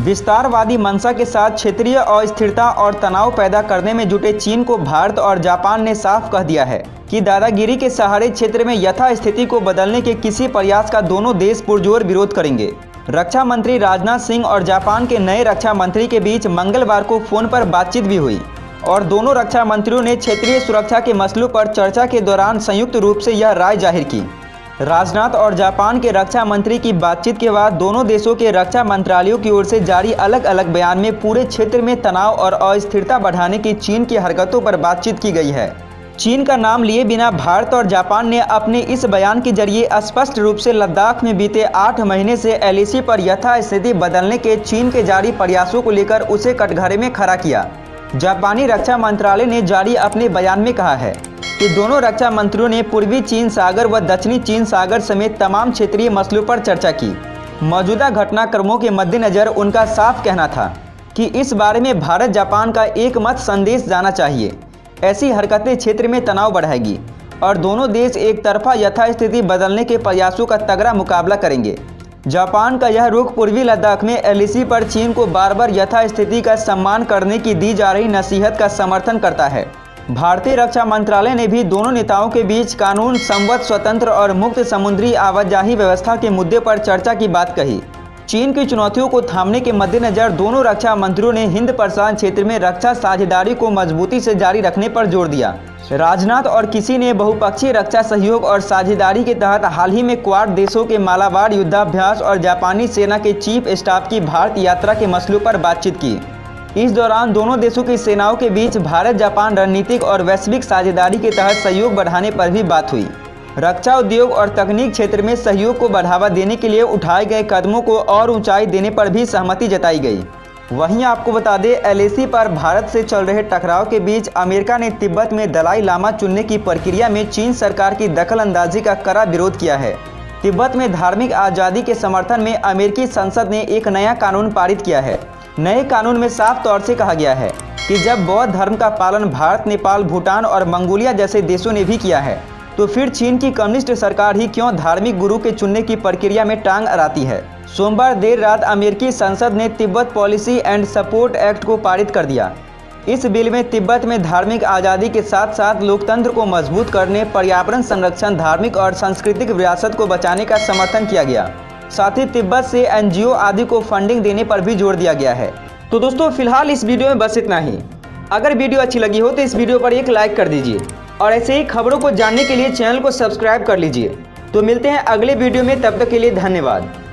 विस्तारवादी मंशा के साथ क्षेत्रीय अस्थिरता और तनाव पैदा करने में जुटे चीन को भारत और जापान ने साफ कह दिया है कि दादागिरी के सहारे क्षेत्र में यथास्थिति को बदलने के किसी प्रयास का दोनों देश पुरजोर विरोध करेंगे। रक्षा मंत्री राजनाथ सिंह और जापान के नए रक्षा मंत्री के बीच मंगलवार को फोन पर बातचीत भी हुई और दोनों रक्षा मंत्रियों ने क्षेत्रीय सुरक्षा के मसलों पर चर्चा के दौरान संयुक्त रूप से यह राय जाहिर की। राजनाथ और जापान के रक्षा मंत्री की बातचीत के बाद दोनों देशों के रक्षा मंत्रालयों की ओर से जारी अलग अलग बयान में पूरे क्षेत्र में तनाव और अस्थिरता बढ़ाने की चीन की हरकतों पर बातचीत की गई है। चीन का नाम लिए बिना भारत और जापान ने अपने इस बयान के जरिए स्पष्ट रूप से लद्दाख में बीते 8 महीने से LAC पर यथास्थिति बदलने के चीन के जारी प्रयासों को लेकर उसे कटघरे में खड़ा किया। जापानी रक्षा मंत्रालय ने जारी अपने बयान में कहा है कि दोनों रक्षा मंत्रियों ने पूर्वी चीन सागर व दक्षिणी चीन सागर समेत तमाम क्षेत्रीय मसलों पर चर्चा की। मौजूदा घटनाक्रमों के मद्देनजर उनका साफ कहना था कि इस बारे में भारत जापान का एक मत संदेश जाना चाहिए। ऐसी हरकतें क्षेत्र में तनाव बढ़ाएगी और दोनों देश एक तरफा यथास्थिति बदलने के प्रयासों का तगड़ा मुकाबला करेंगे। जापान का यह रुख पूर्वी लद्दाख में LAC पर चीन को बार बार यथास्थिति का सम्मान करने की दी जा रही नसीहत का समर्थन करता है। भारतीय रक्षा मंत्रालय ने भी दोनों नेताओं के बीच कानून संबद्ध स्वतंत्र और मुक्त समुद्री आवाजाही व्यवस्था के मुद्दे पर चर्चा की बात कही। चीन की चुनौतियों को थामने के मद्देनजर दोनों रक्षा मंत्रियों ने हिंद प्रशांत क्षेत्र में रक्षा साझेदारी को मजबूती से जारी रखने पर जोर दिया। राजनाथ और किसी ने बहुपक्षीय रक्षा सहयोग और साझेदारी के तहत हाल ही में क्वाड देशों के मालाबार युद्धाभ्यास और जापानी सेना के चीफ स्टाफ की भारत यात्रा के मसलों पर बातचीत की। इस दौरान दोनों देशों की सेनाओं के बीच भारत जापान रणनीतिक और वैश्विक साझेदारी के तहत सहयोग बढ़ाने पर भी बात हुई। रक्षा उद्योग और तकनीक क्षेत्र में सहयोग को बढ़ावा देने के लिए उठाए गए कदमों को और ऊंचाई देने पर भी सहमति जताई गई। वहीं आपको बता दें, LAC पर भारत से चल रहे टकराव के बीच अमेरिका ने तिब्बत में दलाई लामा चुनने की प्रक्रिया में चीन सरकार की दखलंदाजी का कड़ा विरोध किया है। तिब्बत में धार्मिक आज़ादी के समर्थन में अमेरिकी संसद ने एक नया कानून पारित किया है। नए कानून में साफ तौर से कहा गया है कि जब बौद्ध धर्म का पालन भारत, नेपाल, भूटान और मंगोलिया जैसे देशों ने भी किया है तो फिर चीन की कम्युनिस्ट सरकार ही क्यों धार्मिक गुरु के चुनने की प्रक्रिया में टांग अड़ाती है। सोमवार देर रात अमेरिकी संसद ने Tibet policy and support act को पारित कर दिया। इस बिल में तिब्बत में धार्मिक आज़ादी के साथ साथ लोकतंत्र को मजबूत करने, पर्यावरण संरक्षण, धार्मिक और सांस्कृतिक विरासत को बचाने का समर्थन किया गया। साथ ही तिब्बत से NGO आदि को फंडिंग देने पर भी जोर दिया गया है। तो दोस्तों, फिलहाल इस वीडियो में बस इतना ही। अगर वीडियो अच्छी लगी हो तो इस वीडियो पर एक लाइक कर दीजिए और ऐसे ही खबरों को जानने के लिए चैनल को सब्सक्राइब कर लीजिए। तो मिलते हैं अगले वीडियो में, तब तक के लिए धन्यवाद।